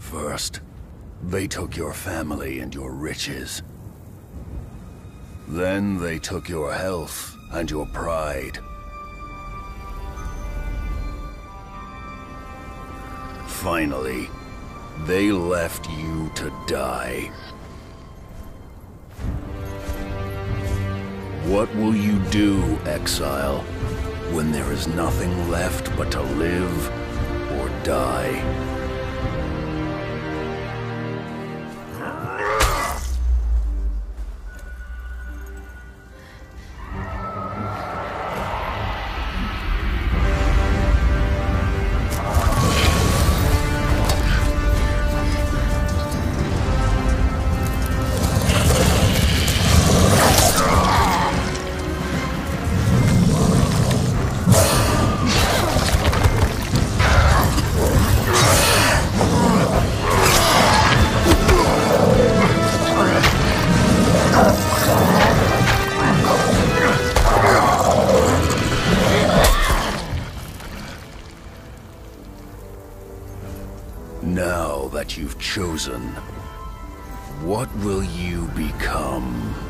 First, they took your family and your riches. Then they took your health and your pride. Finally, they left you to die. What will you do, exile, when there is nothing left but to live or die? Now that you've chosen, what will you become?